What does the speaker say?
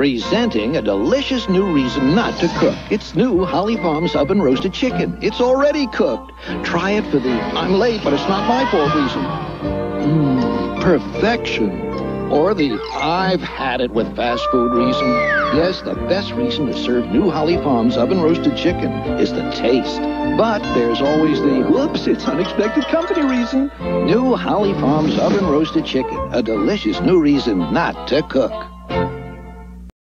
Presenting a delicious new reason not to cook. It's new Holly Farms oven roasted chicken. It's already cooked. Try it for the I'm late, but it's not my fault reason. Perfection. Or the I've had it with fast food reason. Yes, the best reason to serve new Holly Farms oven roasted chicken is the taste. But there's always the whoops, it's unexpected company reason. New Holly Farms oven roasted chicken. A delicious new reason not to cook.